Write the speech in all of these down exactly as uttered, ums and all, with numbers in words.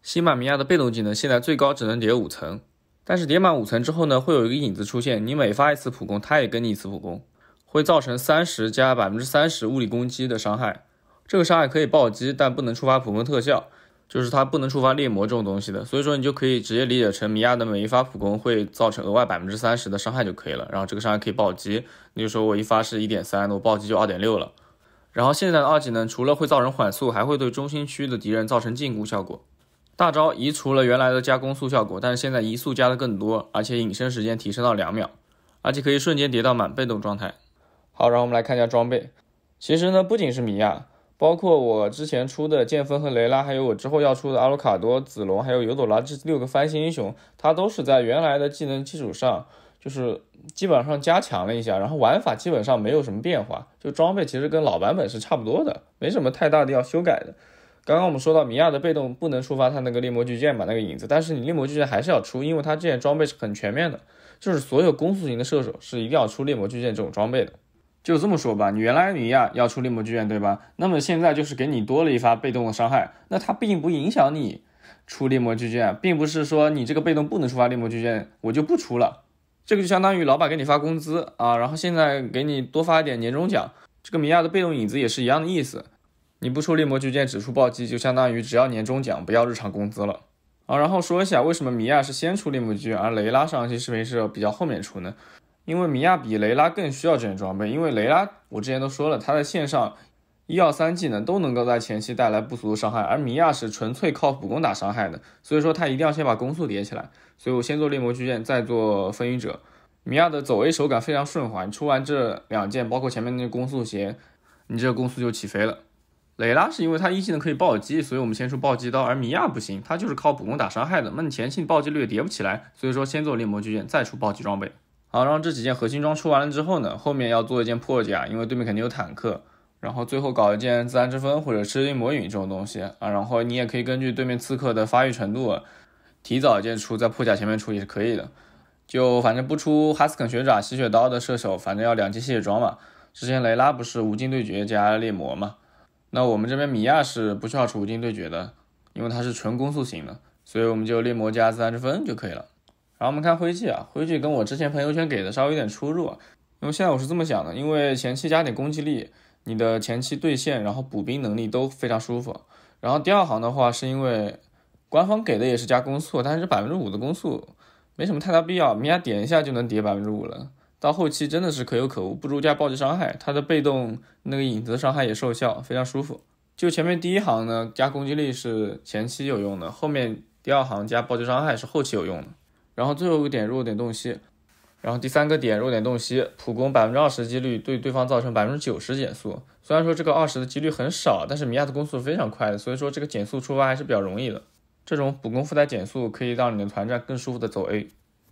新版米娅的被动技能现在最高只能叠五层，但是叠满五层之后呢，会有一个影子出现，你每发一次普攻，它也跟你一次普攻，会造成三十加 百分之三十 物理攻击的伤害。这个伤害可以暴击，但不能触发普攻特效，就是它不能触发猎魔这种东西的，所以说你就可以直接理解成米娅的每一发普攻会造成额外 百分之三十 的伤害就可以了，然后这个伤害可以暴击，你就说我一发是 一点三， 我暴击就 二点六 了。然后现在的二技能除了会造成缓速，还会对中心区的敌人造成禁锢效果。大招移除了原来的加攻速效果，但是现在移速加的更多，而且隐身时间提升到两秒，而且可以瞬间叠到满被动状态。好，然后我们来看一下装备。其实呢，不仅是米娅，包括我之前出的剑锋和雷拉，还有我之后要出的阿鲁卡多、子龙还有尤朵拉这六个翻新英雄，它都是在原来的技能基础上就是基本上加强了一下，然后玩法基本上没有什么变化，就装备其实跟老版本是差不多的，没什么太大的要修改的。刚刚我们说到米娅的被动不能触发它那个猎魔巨剑嘛，那个影子，但是你猎魔巨剑还是要出，因为它这件装备是很全面的，就是所有攻速型的射手是一定要出猎魔巨剑这种装备的。就这么说吧，你原来米娅要出猎魔巨剑对吧？那么现在就是给你多了一发被动的伤害，那它并不影响你出猎魔巨剑，并不是说你这个被动不能触发猎魔巨剑我就不出了，这个就相当于老板给你发工资啊，然后现在给你多发一点年终奖，这个米娅的被动影子也是一样的意思。你不出猎魔巨剑只出暴击，就相当于只要年终奖不要日常工资了啊。然后说一下为什么米娅是先出猎魔巨剑，而雷拉上期视频是比较后面出呢？因为米娅比雷拉更需要这件装备，因为雷拉我之前都说了，它在线上一二三技能都能够在前期带来不俗的伤害，而米娅是纯粹靠普攻打伤害的，所以说它一定要先把攻速叠起来。所以我先做猎魔巨剑，再做风云者。米娅的走 A 手感非常顺滑，你出完这两件，包括前面那个攻速鞋，你这个攻速就起飞了。雷拉是因为它一技能可以暴击，所以我们先出暴击刀，而米娅不行，它就是靠普攻打伤害的，那你前期暴击率也叠不起来，所以说先做猎魔巨剑，再出暴击装备。好，然后这几件核心装出完了之后呢，后面要做一件破甲，因为对面肯定有坦克，然后最后搞一件自然之风或者吃阴魔陨这种东西啊，然后你也可以根据对面刺客的发育程度提早一件出，在破甲前面出也是可以的。就反正不出哈斯肯学爪吸血刀的射手，反正要两件吸血装嘛。之前雷拉不是无尽对决加猎魔嘛，那我们这边米娅是不需要出无尽对决的，因为它是纯攻速型的，所以我们就猎魔加自然之风就可以了。然后我们看灰烬啊，灰烬跟我之前朋友圈给的稍微有点出入啊，因为现在我是这么想的，因为前期加点攻击力，你的前期对线然后补兵能力都非常舒服。然后第二行的话是因为官方给的也是加攻速，但是 百分之五 的攻速没什么太大必要，米娅点一下就能叠 百分之五 了，到后期真的是可有可无，不如加暴击伤害，它的被动那个影子伤害也受效，非常舒服。就前面第一行呢加攻击力是前期有用的，后面第二行加暴击伤害是后期有用的。然后最后一个点弱点洞悉，然后第三个点弱点洞悉，普攻 百分之二十 几率对对方造成 百分之九十 减速，虽然说这个二十的几率很少，但是米娅的攻速非常快的，所以说这个减速出发还是比较容易的，这种普攻附带减速可以让你的团战更舒服的走 A。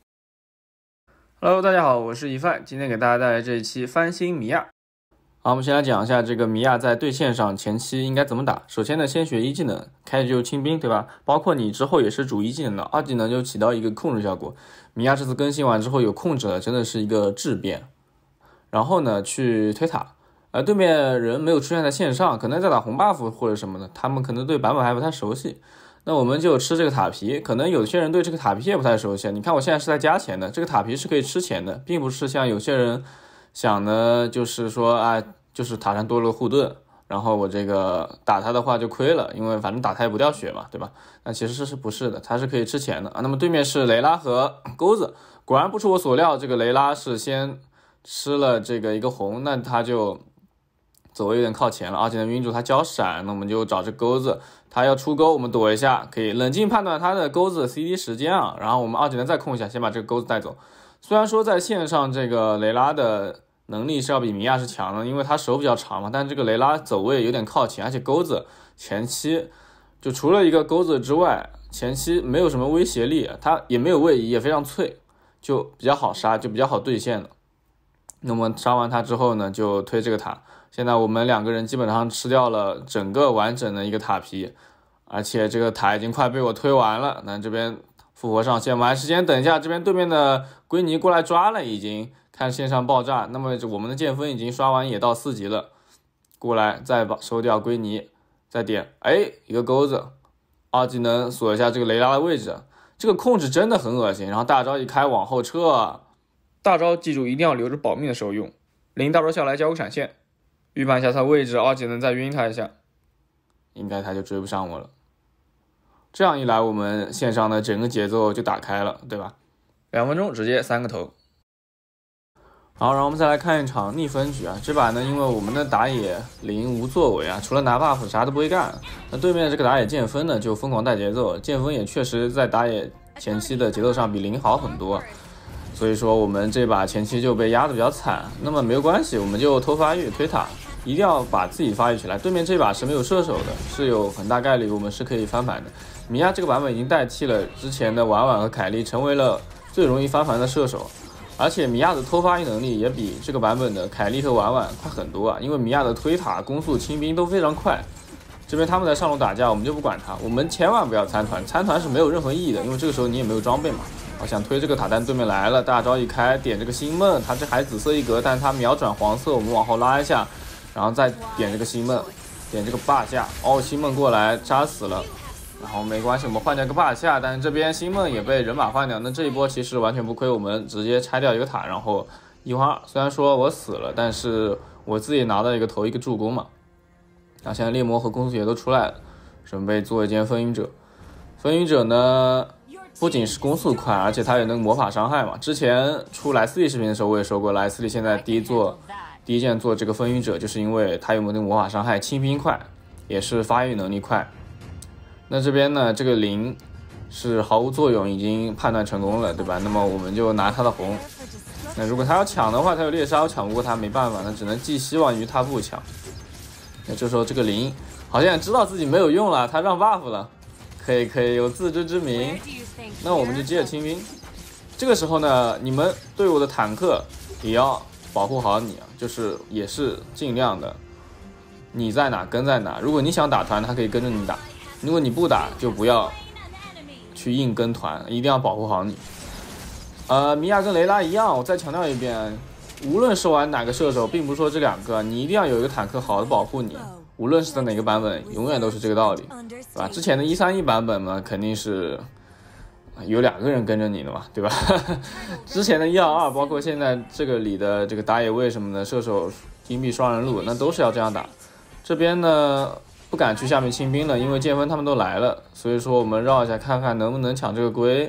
Hello 大家好，我是一范，今天给大家带来这一期翻新米娅。好，我们先来讲一下这个米娅在对线上前期应该怎么打。首先呢，先学一技能，开局就清兵，对吧？包括你之后也是主一技能的，二技能就起到一个控制效果。米娅这次更新完之后有控制了，真的是一个质变。然后呢，去推塔，而对面人没有出现在线上，可能在打红 buff 或者什么的，他们可能对版本还不太熟悉。那我们就吃这个塔皮，可能有些人对这个塔皮也不太熟悉。你看我现在是在加钱的，这个塔皮是可以吃钱的，并不是像有些人想的，就是说啊，就是塔上多了个护盾，然后我这个打他的话就亏了，因为反正打他也不掉血嘛，对吧？那其实是不是的，他是可以吃钱的啊。那么对面是雷拉和钩子，果然不出我所料，这个雷拉是先吃了这个一个红，那他就走有点靠前了，而且呢晕住他交闪，那我们就找这钩子，他要出钩我们躲一下，可以冷静判断他的钩子 C D 时间啊，然后我们二技能再控一下，先把这个钩子带走。虽然说在线上这个雷拉的能力是要比米娅是强的，因为他手比较长嘛，但这个雷拉走位有点靠前，而且钩子前期就除了一个钩子之外，前期没有什么威胁力，他也没有位移，也非常脆，就比较好杀，就比较好对线的。那么杀完他之后呢，就推这个塔。现在我们两个人基本上吃掉了整个完整的一个塔皮，而且这个塔已经快被我推完了。那这边复活上线，我们还时间等一下，这边对面的圭尼过来抓了，已经看线上爆炸。那么我们的剑锋已经刷完，也到四级了，过来再把收掉圭尼，再点，哎，一个钩子， 二技能锁一下这个雷拉的位置，这个控制真的很恶心。然后大招一开往后撤，大招记住一定要留着保命的时候用。零大招下来交个闪现，预判一下他位置，二技能再晕他一下，应该他就追不上我了。这样一来，我们线上的整个节奏就打开了，对吧？两分钟直接三个头。好，然后我们再来看一场逆风局啊。这把呢，因为我们的打野零无作为啊，除了拿 buff 啥都不会干。那对面这个打野剑锋呢，就疯狂带节奏。剑锋也确实在打野前期的节奏上比零好很多，所以说我们这把前期就被压得比较惨。那么没有关系，我们就偷发育推塔，一定要把自己发育起来。对面这把是没有射手的，是有很大概率我们是可以翻盘的。米娅这个版本已经代替了之前的婉婉和凯莉，成为了最容易翻盘的射手。而且米娅的偷发育能力也比这个版本的凯莉和婉婉快很多啊，因为米娅的推塔、攻速、清兵都非常快。这边他们在上路打架，我们就不管他，我们千万不要参团，参团是没有任何意义的，因为这个时候你也没有装备嘛。我想推这个塔，但对面来了，大招一开，点这个星梦，他这还紫色一格，但他秒转黄色，我们往后拉一下，然后再点这个星梦，点这个霸下，哦，星梦过来扎死了。然后没关系，我们换掉个霸下，但是这边星梦也被人马换掉，那这一波其实完全不亏，我们直接拆掉一个塔，然后一花虽然说我死了，但是我自己拿到一个头一个助攻嘛。然后现在猎魔和攻速也都出来了，准备做一件风云者。风云者呢，不仅是攻速快，而且他也能魔法伤害嘛。之前出莱斯利视频的时候我也说过，莱斯利现在第一做第一件做这个风云者，就是因为他有没有那个魔法伤害，清兵快，也是发育能力快。那这边呢，这个零是毫无作用，已经判断成功了，对吧？那么我们就拿他的红。那如果他要抢的话，他有猎杀，我抢不过他没办法，那只能寄希望于他不抢。那这时候这个零好像也知道自己没有用了，他让 buff 了，可以可以有自知之明。那我们就接着清兵。这个时候呢，你们队伍的坦克也要保护好你啊，就是也是尽量的，你在哪跟在哪。如果你想打团，他可以跟着你打。如果你不打，就不要去硬跟团，一定要保护好你。呃，米娅跟雷拉一样，我再强调一遍，无论是玩哪个射手，并不是说这两个，你一定要有一个坦克好的保护你。无论是在哪个版本，永远都是这个道理，对吧？之前的一三一版本嘛，肯定是有两个人跟着你的嘛，对吧？之前的一二二，包括现在这个里的这个打野位什么的，射手金币双人路，那都是要这样打。这边呢，不敢去下面清兵了，因为剑锋他们都来了，所以说我们绕一下看看能不能抢这个龟。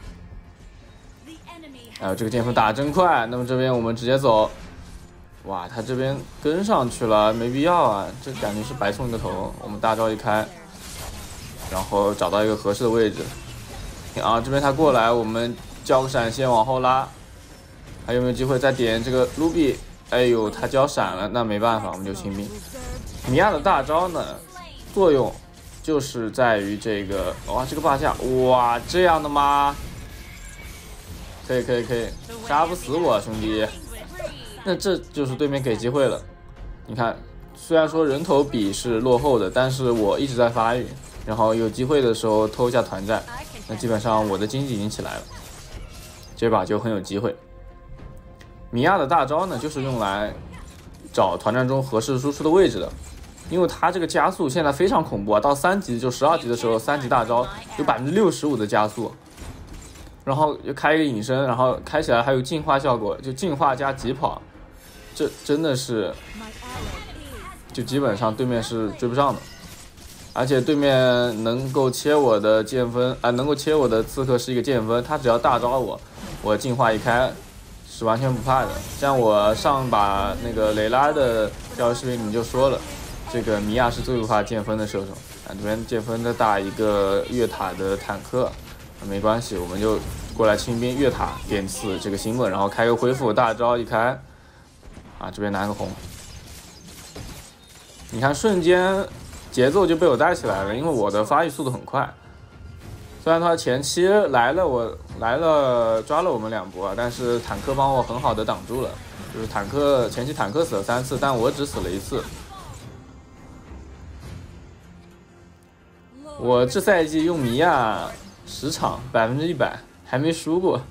哎呦，这个剑锋打得真快，那么这边我们直接走。哇，他这边跟上去了，没必要啊，这感觉是白送一个头。我们大招一开，然后找到一个合适的位置。啊，这边他过来，我们交个闪现往后拉，还有没有机会再点这个卢比？哎呦，他交闪了，那没办法，我们就清兵。米娅的大招呢，作用就是在于这个，哇，这个霸下，哇，这样的吗？可以可以可以，杀不死我兄弟。那这就是对面给机会了。你看，虽然说人头比是落后的，但是我一直在发育，然后有机会的时候偷一下团战，那基本上我的经济已经起来了，这把就很有机会。米娅的大招呢，就是用来找团战中合适输出的位置的，因为它这个加速现在非常恐怖啊，到三级就十二级的时候，三级大招有百分之六十五的加速。然后又开一个隐身，然后开起来还有净化效果，就净化加疾跑，这真的是，就基本上对面是追不上的。而且对面能够切我的剑锋，啊、呃，能够切我的刺客是一个剑锋，他只要大招我，我净化一开，是完全不怕的。像我上把那个雷拉的教学视频你就说了，这个米娅是最不怕剑锋的射手，啊，这边剑锋在打一个越塔的坦克。没关系，我们就过来清兵越塔点刺这个星梦，然后开个恢复大招一开，啊，这边拿个红，你看瞬间节奏就被我带起来了，因为我的发育速度很快。虽然他前期来了，我来了抓了我们两波，但是坦克帮我很好的挡住了，就是坦克前期坦克死了三次，但我只死了一次。我这赛季用米娅十场百分之一百还没输过，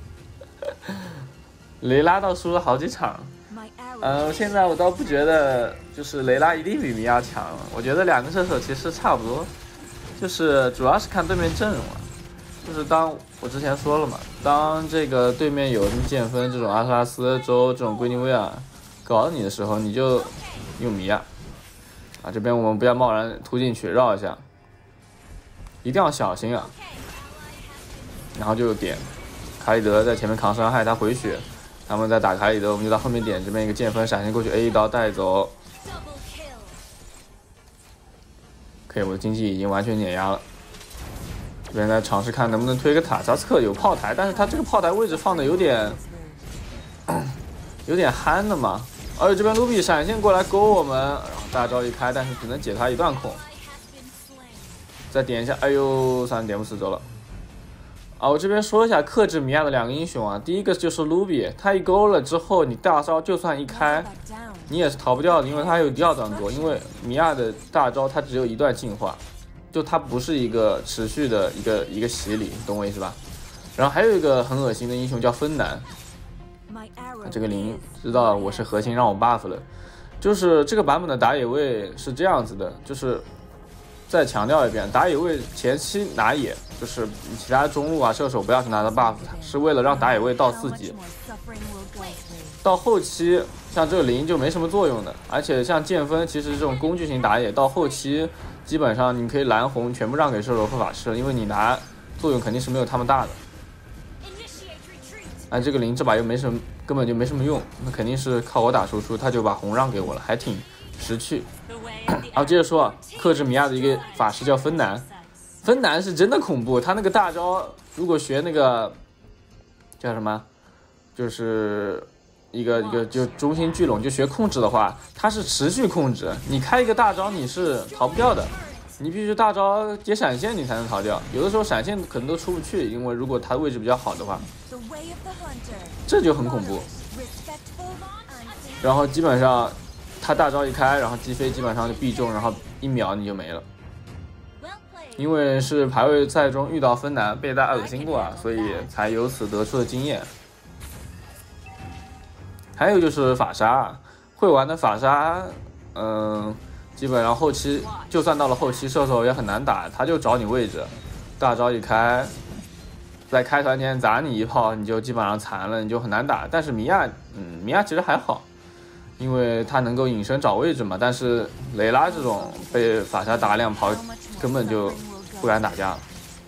雷拉倒输了好几场。呃，现在我倒不觉得就是雷拉一定比米娅强，我觉得两个射手其实差不多， 就是主要是看对面阵容啊。就是当我之前说了嘛，当这个对面有剑锋这种阿特拉斯、周这种圭尼维尔搞你的时候，你就用米娅啊。这边我们不要贸然突进去，绕一下，一定要小心啊。然后就点卡里德在前面扛伤害，他回血，他们在打卡里德，我们就到后面点这边一个剑锋闪现过去 ，A 一刀带走。可以，我的经济已经完全碾压了。这边在尝试看能不能推个塔，扎斯克有炮台，但是他这个炮台位置放的有点有点憨的嘛。而且这边卢比闪现过来勾我们，然后大招一开，但是只能解他一段空。再点一下，哎呦，三点不死走了。啊，我这边说一下克制米娅的两个英雄啊，第一个就是卢比，他一勾了之后，你大招就算一开，你也是逃不掉的，因为他有第二段勾，因为米娅的大招它只有一段进化。就它不是一个持续的一个一个洗礼，懂我意思吧？然后还有一个很恶心的英雄叫芬兰，这个林知道我是核心让我 buff 了，就是这个版本的打野位是这样子的，就是再强调一遍，打野位前期拿野就是其他中路啊射手不要去拿到 buff， 是为了让打野位到四级，到后期像这个林就没什么作用的，而且像剑锋其实这种工具型打野到后期。基本上你可以蓝红全部让给射手和法师，因为你拿作用肯定是没有他们大的。哎，这个林这把又没什么，根本就没什么用，那肯定是靠我打输出，他就把红让给我了，还挺识趣。然后接着说，克制米娅的一个法师叫芬兰，芬兰是真的恐怖，他那个大招如果学那个叫什么，就是一个一个就中心聚拢就学控制的话，它是持续控制，你开一个大招你是逃不掉的，你必须大招接闪现你才能逃掉，有的时候闪现可能都出不去，因为如果它位置比较好的话，这就很恐怖。然后基本上他大招一开，然后击飞基本上就必中，然后一秒你就没了。因为是排位赛中遇到芬兰被大家恶心过啊，所以才由此得出的经验。还有就是法沙，会玩的法沙，嗯，基本上后期就算到了后期，射手也很难打，他就找你位置，大招一开，在开团前砸你一炮，你就基本上残了，你就很难打。但是米娅，嗯，米娅其实还好，因为他能够隐身找位置嘛。但是雷拉这种被法沙打两炮，根本就不敢打架了。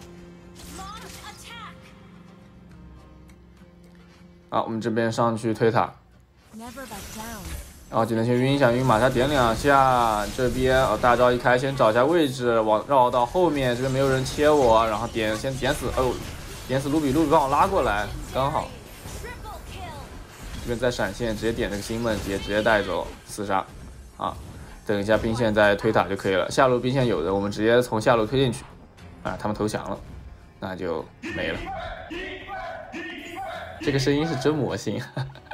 好，我们这边上去推塔。然后技能先晕一下，晕马他点两下，这边哦大招一开，先找一下位置，往绕到后面，这边没有人切我，然后点先点死，哦，点死卢比，卢比帮我拉过来，刚好。这边再闪现，直接点这个星梦，直接直接带走厮杀，啊，等一下兵线再推塔就可以了。下路兵线有的，我们直接从下路推进去，啊，他们投降了，那就没了。这个声音是真魔性。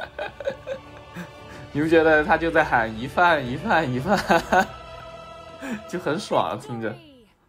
你不觉得他就在喊一饭一饭一饭，就很爽听着。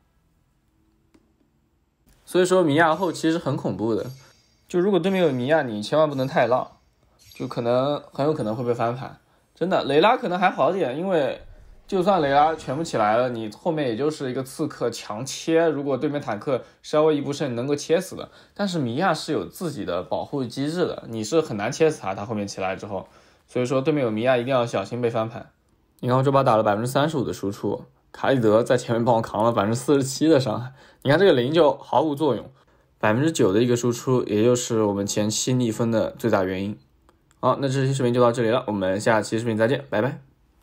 所以说米娅后期是很恐怖的，就如果对面有米娅，你千万不能太浪，就可能很有可能会被翻盘。真的，雷拉可能还好点，因为就算雷拉全部起来了，你后面也就是一个刺客强切，如果对面坦克稍微一不慎能够切死的。但是米娅是有自己的保护机制的，你是很难切死他，他后面起来之后。所以说对面有米娅一定要小心被翻盘。你看我这把打了 百分之三十五 的输出，卡里德在前面帮我扛了 百分之四十七 的伤害，你看这个零就毫无作用， 百分之九 的一个输出，也就是我们前期逆风的最大原因。好，那这期视频就到这里了，我们下期视频再见，拜拜。